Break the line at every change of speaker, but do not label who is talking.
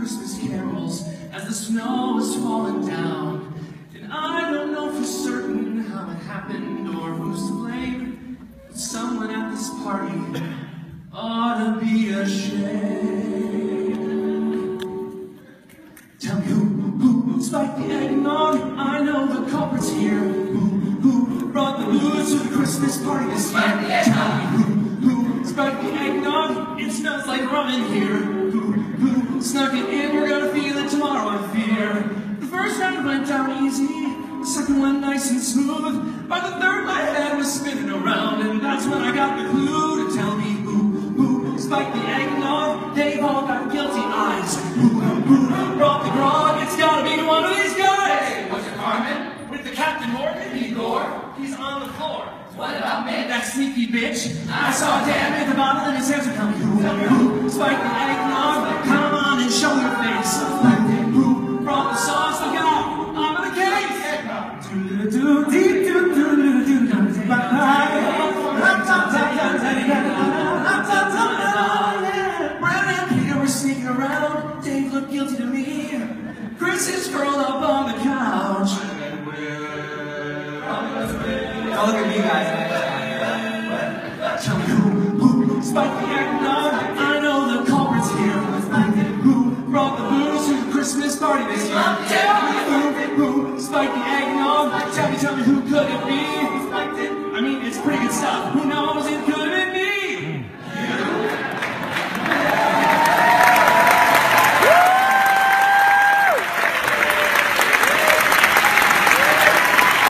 Christmas carols as the snow is falling down. And I don't know for certain how it happened or who's to blame, but someone at this party ought to be ashamed. Tell me who spiked the eggnog? I know the culprit's here. Who brought the booze to the Christmas party this year? Tell me who spiked the eggnog? It smells like rum in here. Who snuck it in? We're gonna feel it tomorrow, I fear. The first round went down easy, the second one nice and smooth. By the third, my head was spinning around, and that's when I got the clue to tell me who spiked the eggnog. They've all got guilty eyes. Who brought the grog? It's gotta be one of these guys.
Hey, what's your Carmen?
With the Captain Morgan,
Igor?
he's on the floor.
What about me?
That sneaky bitch. I saw a dad with a bottle in his hands. Tell me who spiked the eggnog? Come on and show your face. Who brought the sauce? Look out, I'm in the case. Brad and Peter were sneaking around. Dave looked guilty to me. Chris is curled up on the couch.
Don't look at me, guys.
Tell me who spiked the eggnog? I know the culprit's here. Who brought the booze to the Christmas party this year?